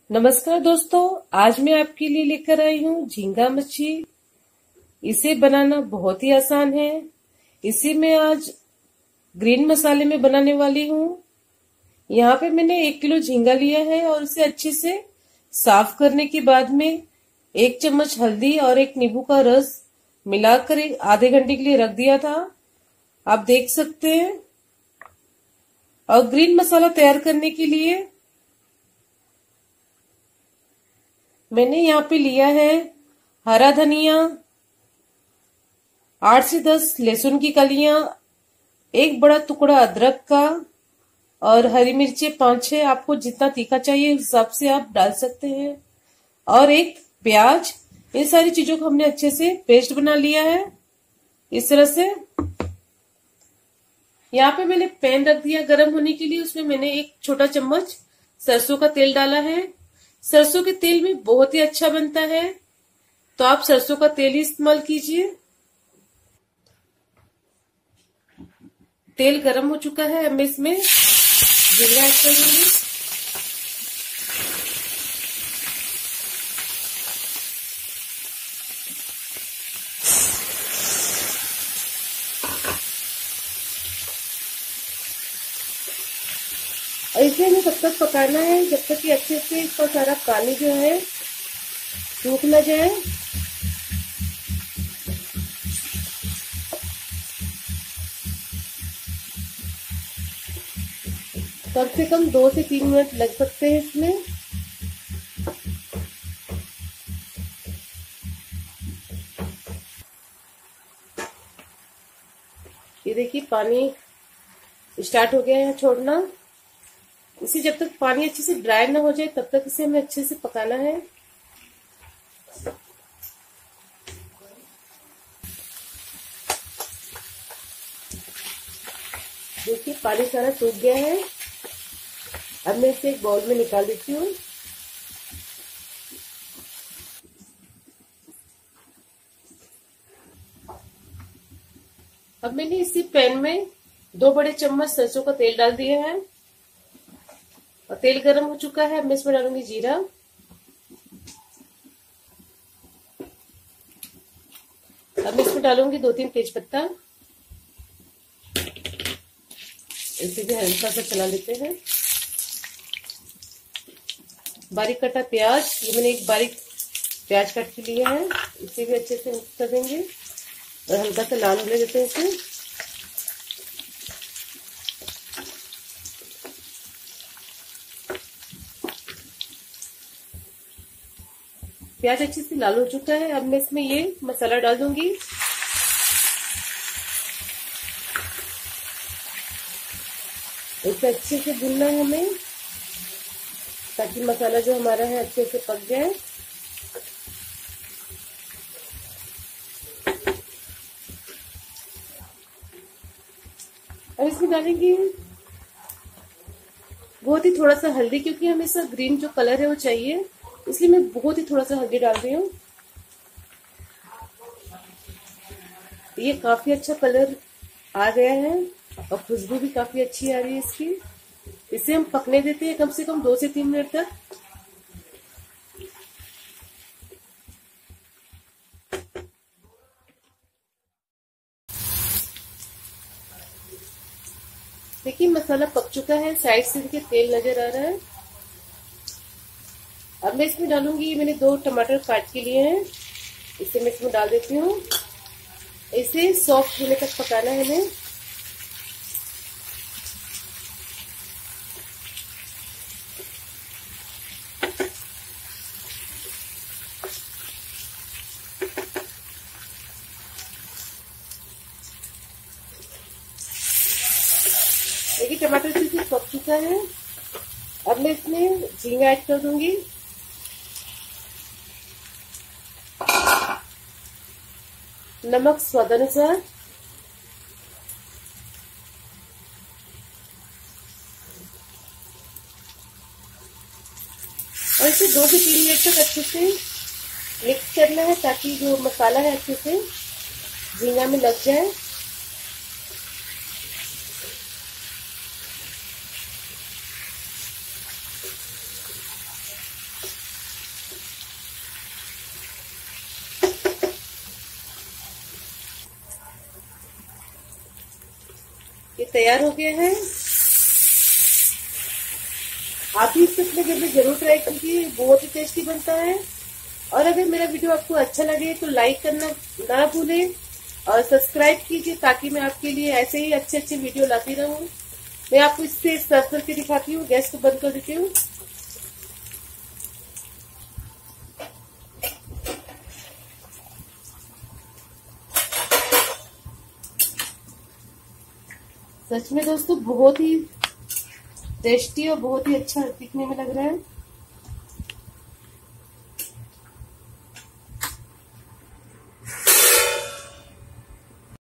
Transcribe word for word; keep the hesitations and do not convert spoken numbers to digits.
नमस्कार दोस्तों, आज मैं आपके लिए लेकर आई हूँ झींगा मच्छी। इसे बनाना बहुत ही आसान है। इसे मैं आज ग्रीन मसाले में बनाने वाली हूँ। यहाँ पे मैंने एक किलो झींगा लिया है और उसे अच्छे से साफ करने के बाद में एक चम्मच हल्दी और एक नींबू का रस मिलाकर एक आधे घंटे के लिए रख दिया था। आप देख सकते हैं। और ग्रीन मसाला तैयार करने के लिए मैंने यहाँ पे लिया है हरा धनिया, आठ से दस लहसुन की कलियां, एक बड़ा टुकड़ा अदरक का और हरी मिर्चें पांच छह। आपको जितना तीखा चाहिए उस हिसाब से आप डाल सकते हैं। और एक प्याज। इन सारी चीजों को हमने अच्छे से पेस्ट बना लिया है इस तरह से। यहाँ पे मैंने पैन रख दिया गर्म होने के लिए। उसमें मैंने एक छोटा चम्मच सरसों का तेल डाला है। सरसों के तेल में बहुत ही अच्छा बनता है, तो आप सरसों का तेल ही इस्तेमाल कीजिए। तेल गरम हो चुका है। अब मैं इसमें झींगा ऐड करूंगी। और इसे हमें तब तक पकाना है जब तक कि अच्छे से इसका सारा पानी जो है सूख न जाए। कम से कम दो से तीन मिनट लग सकते हैं इसमें। ये देखिए पानी स्टार्ट हो गया है छोड़ना। इसे जब तक पानी अच्छे से ड्राई ना हो जाए तब तक इसे हमें अच्छे से पकाना है। देखिए पानी सारा सूख गया है। अब मैं इसे एक बाउल में निकाल देती हूँ। अब मैंने इसी पैन में दो बड़े चम्मच सरसों का तेल डाल दिया है और तेल गर्म हो चुका है। अब मैं इसमें डालूंगी जीरा, अब मैं इसमें डालूंगी दो तीन तेज पत्ता। इसे भी हल्का सा चला लेते हैं। बारीक कटा प्याज, ये मैंने एक बारीक प्याज काट के लिया है। इसे भी अच्छे से मिक्स कर देंगे और हल्का सा लाल होने देते हैं इसे। प्याज अच्छे से लाल हो चुका है। अब मैं इसमें ये मसाला डाल दूंगी। इसे अच्छे से भूनना है हमें ताकि मसाला जो हमारा है अच्छे से पक जाए। अब इसमें डालेंगे बहुत ही थोड़ा सा हल्दी, क्योंकि हमें इसका ग्रीन जो कलर है वो चाहिए, इसलिए मैं बहुत ही थोड़ा सा हल्दी डाल रही हूँ। ये काफी अच्छा कलर आ गया है और खुशबू भी काफी अच्छी आ रही है इसकी। इसे हम पकने देते हैं कम से कम दो से तीन मिनट तक। देखिए मसाला पक चुका है, साइड से देखिए तेल नजर आ रहा है। अब मैं इसमें डालूंगी, मैंने दो टमाटर काट के लिए हैं, इसे मैं इसमें डाल देती हूँ। इसे सॉफ्ट होने तक पकाना है हमें। देखिए टमाटर अच्छे से पक चुका है। अब मैं इसमें झींगा ऐड कर दूंगी। नमक स्वादानुसार। और इसे दो से तीन मिनट तक अच्छे से मिक्स करना है ताकि जो मसाला है अच्छे से झींगा में लग जाए। तैयार हो गया है। आप भी इसे अपने घर में जरूर ट्राई कीजिए, बहुत ही टेस्टी बनता है। और अगर मेरा वीडियो आपको अच्छा लगे तो लाइक करना ना भूलें और सब्सक्राइब कीजिए, ताकि मैं आपके लिए ऐसे ही अच्छे अच्छे वीडियो लाती रहूं। मैं आपको इससे सर्व करके दिखाती हूँ। गैस को बंद कर देती हूँ। सच में दोस्तों बहुत ही टेस्टी और बहुत ही अच्छा दिखने में लग रहा है।